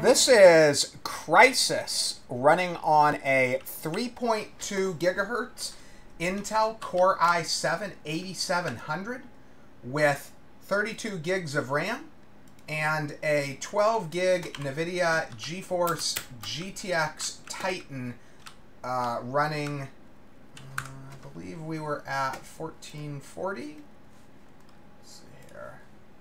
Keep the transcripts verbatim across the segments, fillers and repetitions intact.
This is Crysis running on a three point two gigahertz Intel Core i seven eighty-seven hundred with thirty-two gigs of RAM and a twelve gig Nvidia Geforce G T X Titan uh, running, uh, I believe we were at fourteen forty. Let's see here.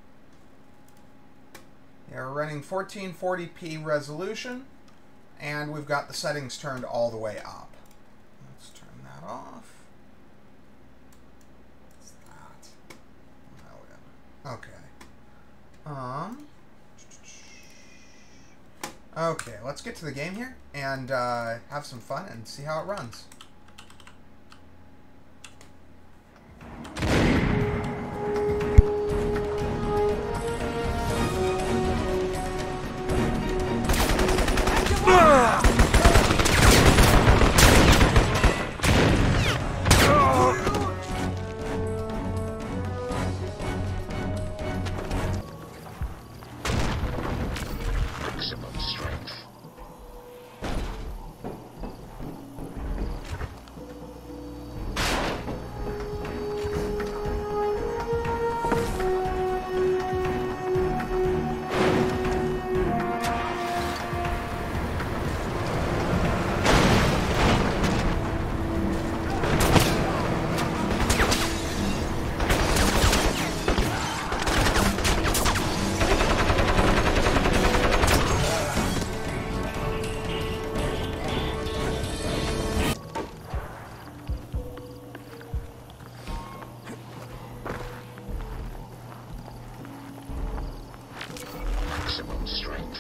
Yeah, we're running fourteen forty p resolution, and we've got the settings turned all the way up. Let's turn that off. What's that? Oh, okay. Um. Okay, let's get to the game here and uh, have some fun and see how it runs. Maximum strength.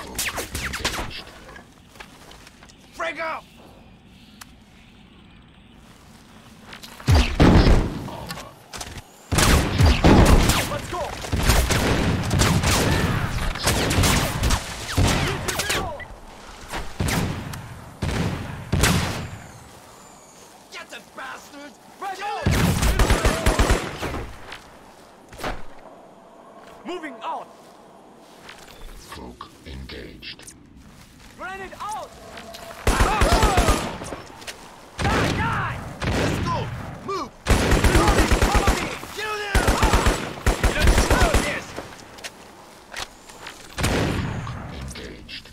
Frag out! Let's go! Get the bastards! Frag out! Moving out! Cloak engaged. Grenade out! Die, die! Let's go! Move! Follow me! Get there! Let's do this! Engaged.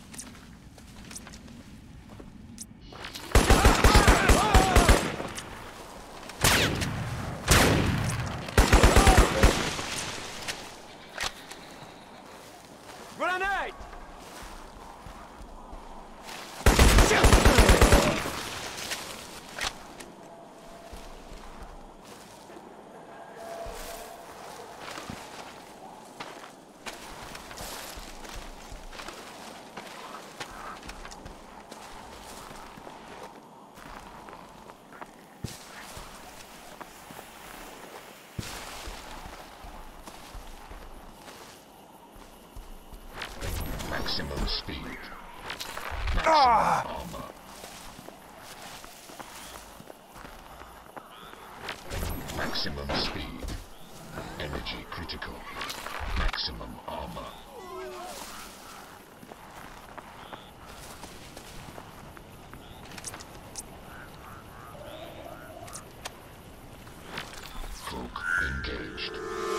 Grenade! Maximum speed. Maximum Ah! armor. Maximum speed. Energy critical. Maximum armor. Cloak engaged.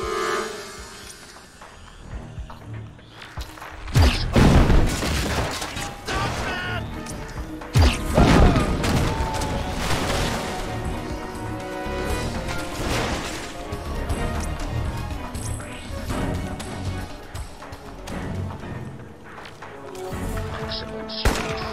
Maximum strength.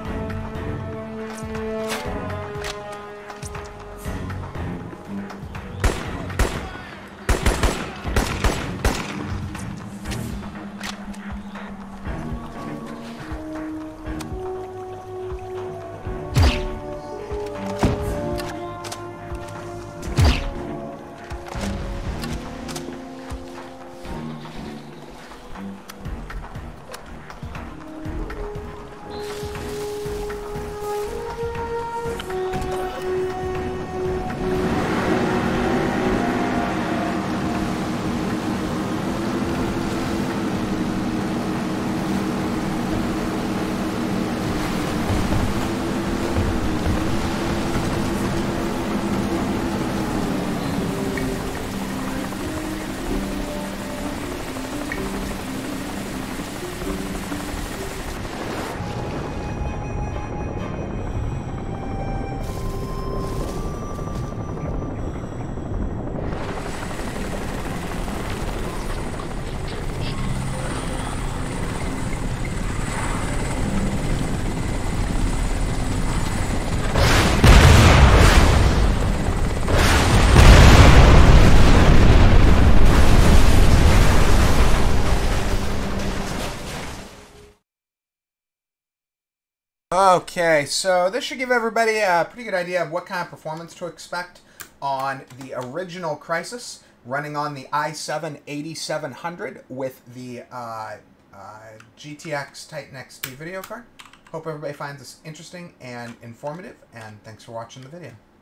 Okay, so this should give everybody a pretty good idea of what kind of performance to expect on the original Crysis running on the i seven eighty-seven hundred with the uh, uh, G T X Titan X P video card. Hope everybody finds this interesting and informative, and thanks for watching the video.